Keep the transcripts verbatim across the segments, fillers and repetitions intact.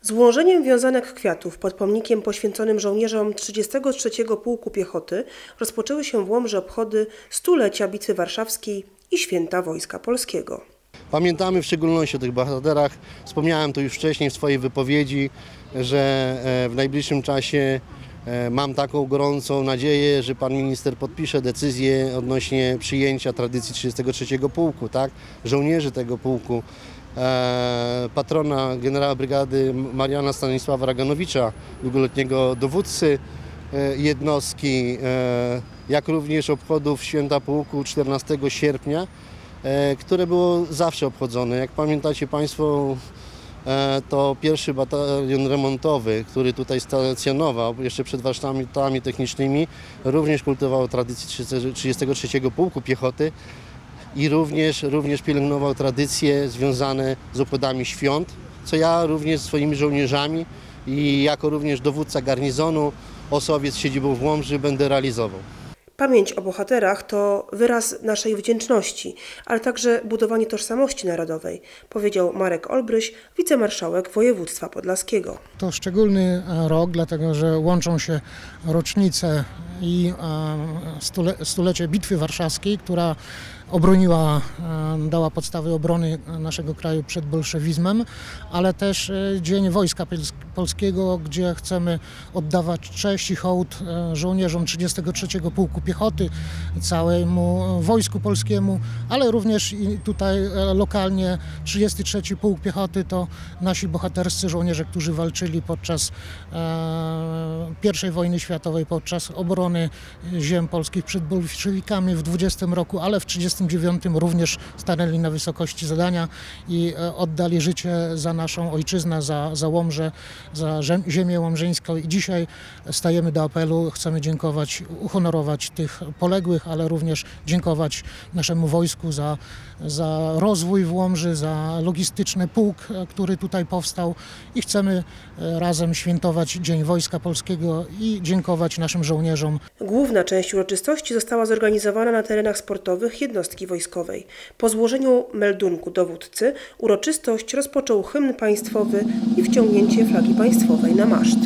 Złożeniem wiązanek kwiatów pod pomnikiem poświęconym żołnierzom trzydziestego trzeciego Pułku Piechoty rozpoczęły się w Łomży obchody stulecia Bitwy Warszawskiej i Święta Wojska Polskiego. Pamiętamy w szczególności o tych bohaterach. Wspomniałem to już wcześniej w swojej wypowiedzi, że w najbliższym czasie mam taką gorącą nadzieję, że pan minister podpisze decyzję odnośnie przyjęcia tradycji trzydziestego trzeciego Pułku, tak? Żołnierzy tego pułku. Patrona generała brygady Mariana Stanisława Raganowicza, długoletniego dowódcy jednostki, jak również obchodów Święta Pułku czternastego sierpnia, które było zawsze obchodzone. Jak pamiętacie Państwo, to pierwszy batalion remontowy, który tutaj stacjonował jeszcze przed warsztatami technicznymi, również kultywował tradycję trzydziestego trzeciego Pułku Piechoty i również, również pielęgnował tradycje związane z obchodami świąt, co ja również swoimi żołnierzami i jako również dowódca garnizonu Osowiec z siedzibą w Łomży będę realizował. Pamięć o bohaterach to wyraz naszej wdzięczności, ale także budowanie tożsamości narodowej, powiedział Marek Olbryś, wicemarszałek województwa podlaskiego. To szczególny rok, dlatego że łączą się rocznice i stule, stulecie Bitwy Warszawskiej, która obroniła, dała podstawy obrony naszego kraju przed bolszewizmem, ale też Dzień Wojska Polskiego, gdzie chcemy oddawać cześć i hołd żołnierzom trzydziestego trzeciego Pułku Piechoty, całemu Wojsku Polskiemu, ale również i tutaj lokalnie trzydziesty trzeci Pułk Piechoty to nasi bohaterscy żołnierze, którzy walczyli podczas pierwszej wojny światowej, podczas obrony ziem polskich przed bolszewikami w dwudziestym roku, ale w trzydziestym dziewiątym również stanęli na wysokości zadania i oddali życie za naszą ojczyznę, za, za Łomżę, za ziemię łomżyńską. I dzisiaj stajemy do apelu, chcemy dziękować, uhonorować tych poległych, ale również dziękować naszemu wojsku za, za rozwój w Łomży, za logistyczny pułk, który tutaj powstał i chcemy razem świętować Dzień Wojska Polskiego i dziękować naszym żołnierzom. Główna część uroczystości została zorganizowana na terenach sportowych jednostki wojskowej. Po złożeniu meldunku dowódcy uroczystość rozpoczął hymn państwowy i wciągnięcie flagi państwowej na maszt.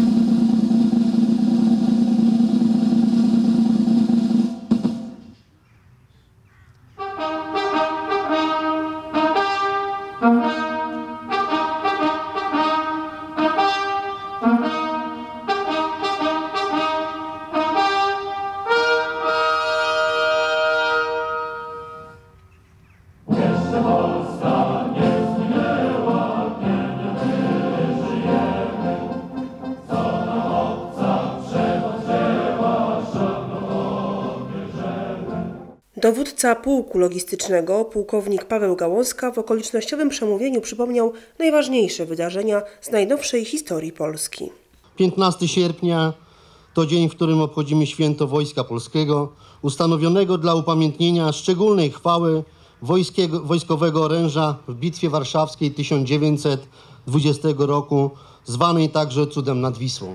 Dowódca pułku logistycznego, pułkownik Paweł Gałązka, w okolicznościowym przemówieniu przypomniał najważniejsze wydarzenia z najnowszej historii Polski. piętnastego sierpnia to dzień, w którym obchodzimy Święto Wojska Polskiego, ustanowionego dla upamiętnienia szczególnej chwały wojskowego oręża w Bitwie Warszawskiej tysiąc dziewięćset dwudziestego roku, zwanej także Cudem nad Wisłą.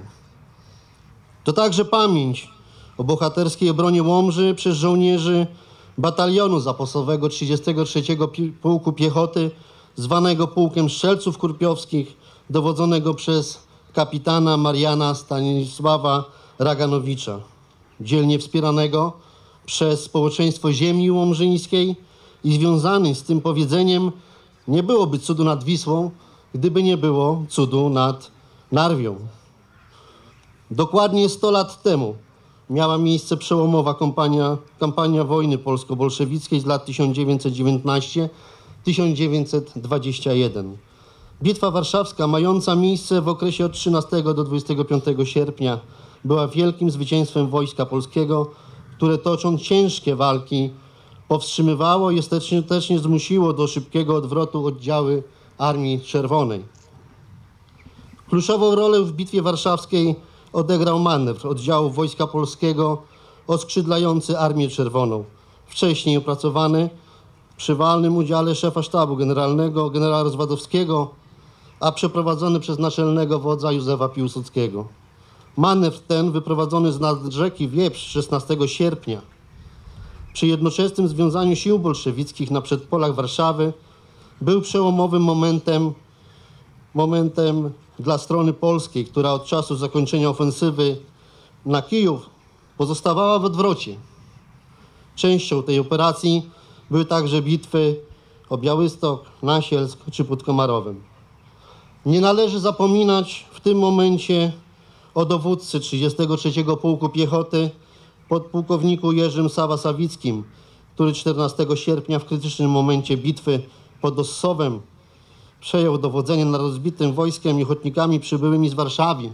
To także pamięć o bohaterskiej obronie Łomży przez żołnierzy batalionu zapasowego trzydziestego trzeciego Pułku Piechoty, zwanego Pułkiem Strzelców Kurpiowskich, dowodzonego przez kapitana Mariana Stanisława Raganowicza, dzielnie wspieranego przez społeczeństwo ziemi łomżyńskiej i związany z tym powiedzeniem: nie byłoby cudu nad Wisłą, gdyby nie było cudu nad Narwią. Dokładnie sto lat temu miała miejsce przełomowa kampania, kampania wojny polsko-bolszewickiej z lat tysiąc dziewięćset dziewiętnasty do tysiąc dziewięćset dwudziestego pierwszego. Bitwa Warszawska, mająca miejsce w okresie od trzynastego do dwudziestego piątego sierpnia, była wielkim zwycięstwem Wojska Polskiego, które tocząc ciężkie walki powstrzymywało i ostatecznie zmusiło do szybkiego odwrotu oddziały Armii Czerwonej. Kluczową rolę w Bitwie Warszawskiej odegrał manewr oddziału Wojska Polskiego oskrzydlający Armię Czerwoną, wcześniej opracowany przy walnym udziale szefa sztabu generalnego generała Rozwadowskiego, a przeprowadzony przez naczelnego wodza Józefa Piłsudskiego. Manewr ten, wyprowadzony z nad rzeki Wieprz szesnastego sierpnia, przy jednoczesnym związaniu sił bolszewickich na przedpolach Warszawy, był przełomowym momentem momentem dla strony polskiej, która od czasu zakończenia ofensywy na Kijów pozostawała w odwrocie. Częścią tej operacji były także bitwy o Białystok, Nasielsk czy pod Komarowem. Nie należy zapominać w tym momencie o dowódcy trzydziestego trzeciego Pułku Piechoty, podpułkowniku Jerzym Sawa-Sawickim, który czternastego sierpnia w krytycznym momencie bitwy pod Ossowem przejął dowodzenie nad rozbitym wojskiem i ochotnikami przybyłymi z Warszawy,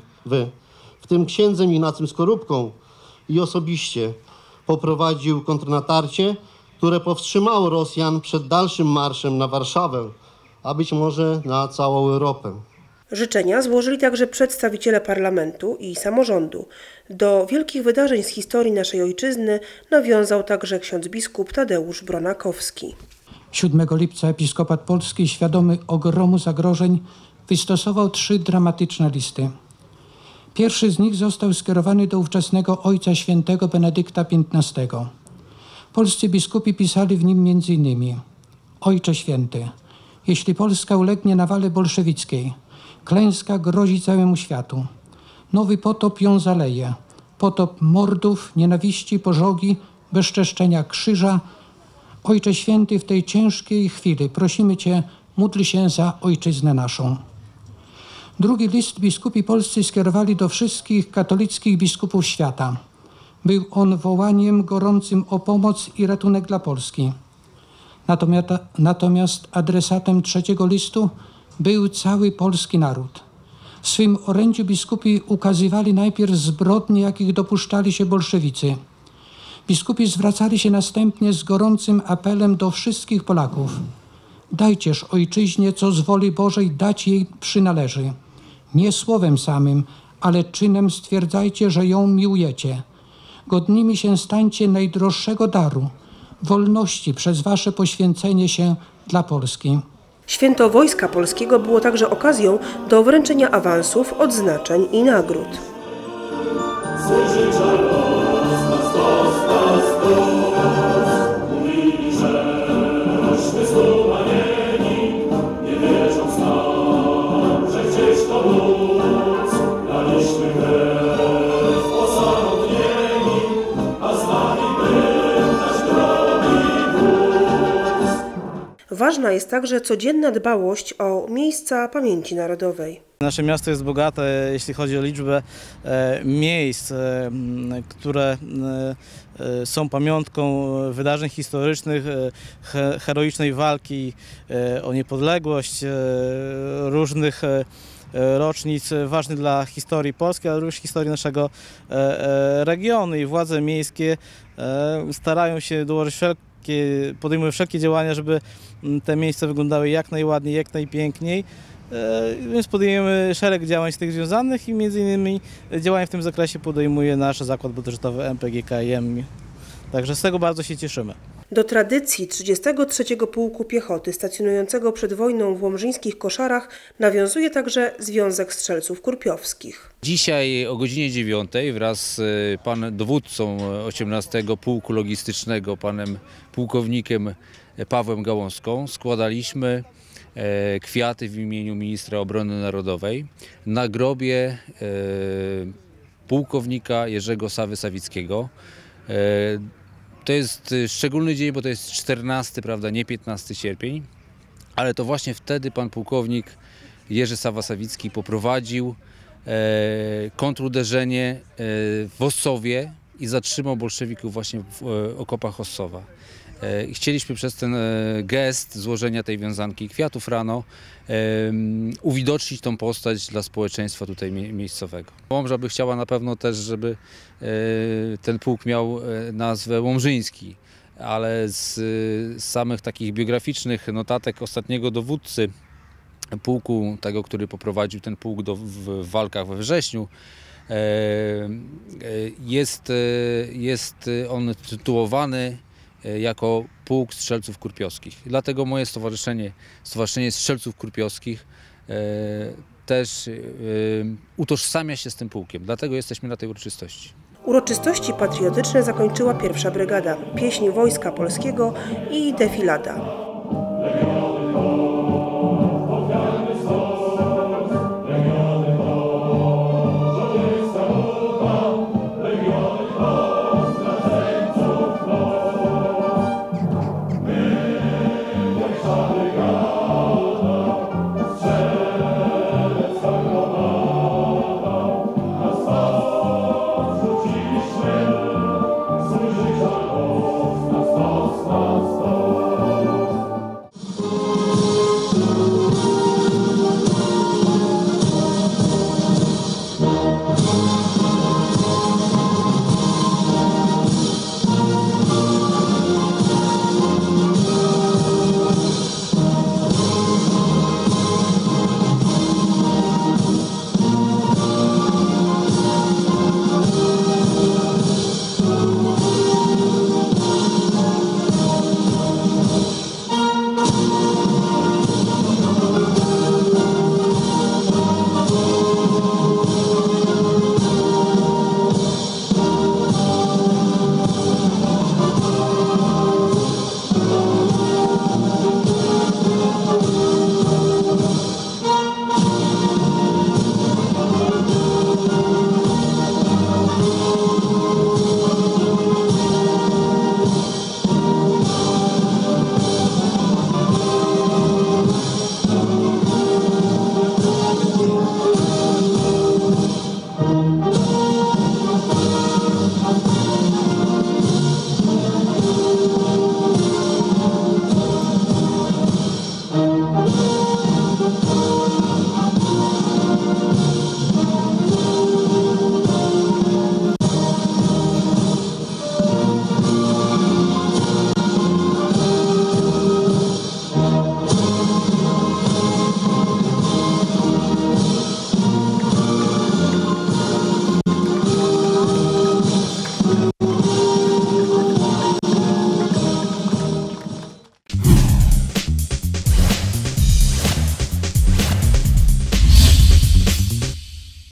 w tym księdzem Ignacym Skorupką, i osobiście poprowadził kontrnatarcie, które powstrzymało Rosjan przed dalszym marszem na Warszawę, a być może na całą Europę. Życzenia złożyli także przedstawiciele parlamentu i samorządu. Do wielkich wydarzeń z historii naszej ojczyzny nawiązał także ksiądz biskup Tadeusz Bronakowski. siódmego lipca episkopat polski, świadomy ogromu zagrożeń, wystosował trzy dramatyczne listy. Pierwszy z nich został skierowany do ówczesnego Ojca Świętego Benedykta piętnastego. Polscy biskupi pisali w nim między innymi: Ojcze Święty, jeśli Polska ulegnie nawale bolszewickiej, klęska grozi całemu światu. Nowy potop ją zaleje. Potop mordów, nienawiści, pożogi, bezczeszczenia krzyża. Ojcze Święty, w tej ciężkiej chwili prosimy Cię, módl się za ojczyznę naszą. Drugi list biskupi polscy skierowali do wszystkich katolickich biskupów świata. Był on wołaniem gorącym o pomoc i ratunek dla Polski. Natomiast, natomiast adresatem trzeciego listu był cały polski naród. W swym orędziu biskupi ukazywali najpierw zbrodnie, jakich dopuszczali się bolszewicy. Biskupi zwracali się następnie z gorącym apelem do wszystkich Polaków: dajcież ojczyźnie, co z woli Bożej dać jej przynależy. Nie słowem samym, ale czynem stwierdzajcie, że ją miłujecie. Godnymi się stańcie najdroższego daru, wolności przez wasze poświęcenie się dla Polski. Święto Wojska Polskiego było także okazją do wręczenia awansów, odznaczeń i nagród. Ważna jest także codzienna dbałość o miejsca pamięci narodowej. Nasze miasto jest bogate, jeśli chodzi o liczbę e, miejsc, e, które e, są pamiątką wydarzeń historycznych, e, he, heroicznej walki e, o niepodległość, e, różnych e, rocznic ważnych dla historii Polski, ale również historii naszego e, e, regionu. I władze miejskie e, starają się dołożyć wszelkie podejmują wszelkie działania, żeby te miejsca wyglądały jak najładniej, jak najpiękniej. Więc podejmujemy szereg działań z tych związanych i między innymi działania w tym zakresie podejmuje nasz zakład budżetowy M P G K I M. Także z tego bardzo się cieszymy. Do tradycji trzydziestego trzeciego Pułku Piechoty stacjonującego przed wojną w łomżyńskich Koszarach nawiązuje także Związek Strzelców Kurpiowskich. Dzisiaj o godzinie dziewiątej wraz z panem dowódcą osiemnastego Pułku Logistycznego, panem pułkownikiem Pawłem Gałązką, składaliśmy kwiaty w imieniu ministra obrony narodowej na grobie pułkownika Jerzego Sawy-Sawickiego. To jest szczególny dzień, bo to jest czternasty, prawda, nie piętnasty sierpień, ale to właśnie wtedy pan pułkownik Jerzy Sawa-Sawicki poprowadził e, kontruderzenie e, w Ossowie i zatrzymał bolszewików właśnie w e, okopach Ossowa. E, i chcieliśmy przez ten e, gest złożenia tej wiązanki kwiatów rano e, uwidocznić tą postać dla społeczeństwa tutaj mie miejscowego. Łomża by chciała na pewno też, żeby e, ten pułk miał e, nazwę Łomżyński, ale z, z samych takich biograficznych notatek ostatniego dowódcy pułku, tego, który poprowadził ten pułk do, w walkach we wrześniu, e, jest, jest on tytułowany jako Pułk Strzelców Kurpiowskich. Dlatego moje stowarzyszenie, Stowarzyszenie Strzelców Kurpiowskich e, też e, utożsamia się z tym pułkiem. Dlatego jesteśmy na tej uroczystości. Uroczystości patriotyczne zakończyła pierwsza brygada, pieśń Wojska Polskiego i defilada.